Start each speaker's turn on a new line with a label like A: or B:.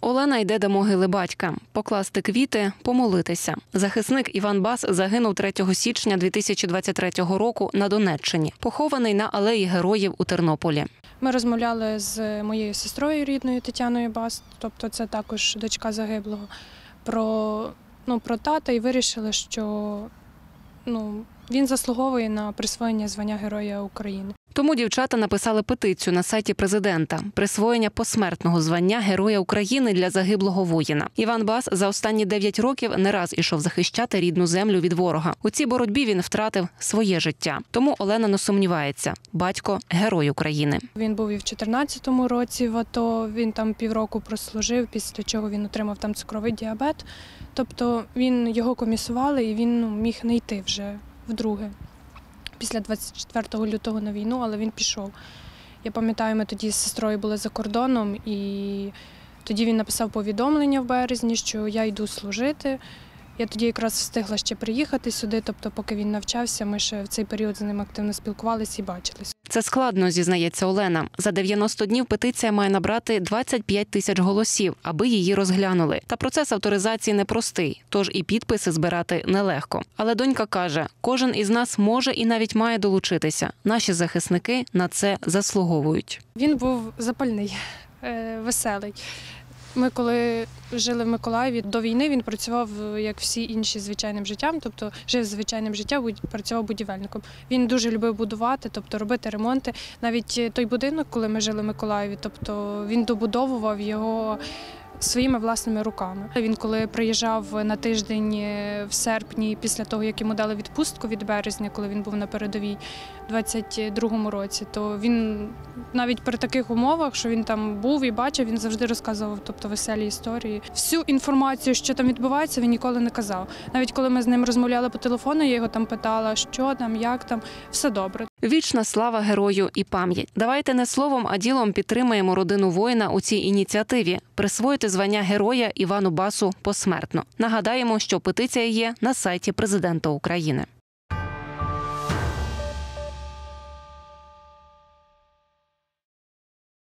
A: Олена йде до могили батька. Покласти квіти, помолитися. Захисник Іван Бас загинув 3 січня 2023 року на Донеччині. Похований на Алеї Героїв у Тернополі.
B: Ми розмовляли з моєю сестрою рідною Тетяною Бас, тобто це також дочка загиблого, про тата і вирішили, що він заслуговує на присвоєння звання Героя України.
A: Тому дівчата написали петицію на сайті президента – присвоєння посмертного звання Героя України для загиблого воїна. Іван Бас за останні 9 років не раз ішов захищати рідну землю від ворога. У цій боротьбі він втратив своє життя. Тому Олена не сумнівається – батько – Герой України.
B: Він був і в 2014 році в АТО, він там півроку прослужив, після чого він отримав там цукровий діабет. Тобто його комісували і він міг не йти вже вдруге. Після 24 лютого на війну, але він пішов. Я пам'ятаю, ми тоді з сестрою були за кордоном, і тоді він написав повідомлення в березні, що я йду служити. Я тоді якраз встигла ще приїхати сюди, тобто поки він навчався, ми ще в цей період з ним активно спілкувалися і бачились.
A: Це складно, зізнається Олена. За 90 днів петиція має набрати 25 тисяч голосів, аби її розглянули. Та процес авторизації непростий, тож і підписи збирати нелегко. Але донька каже, кожен із нас може і навіть має долучитися. Наші захисники на це заслуговують.
B: Він був запальний, веселий. Ми коли жили в Миколаєві, до війни він працював, як всі інші, звичайним життям, тобто жив звичайним життям, працював будівельником. Він дуже любив будувати, тобто робити ремонти. Навіть той будинок, коли ми жили в Миколаєві, тобто він добудовував його своїми власними руками. Він коли приїжджав на тиждень в серпні, після того, як йому дали відпустку від березня, коли він був на передовій у 22-му році, то він навіть при таких умовах, що він там був і бачив, він завжди розказував, тобто веселі історії. Всю інформацію, що там відбувається, він ніколи не казав. Навіть коли ми з ним розмовляли по телефону, я його там питала, що там, як там, все добре.
A: Вічна слава герою і пам'ять. Давайте не словом, а ділом підтримаємо родину воїна у цій ініціативі. Присвоїти звання Героя Івану Басу посмертно. Нагадаємо, що петиція є на сайті президента України.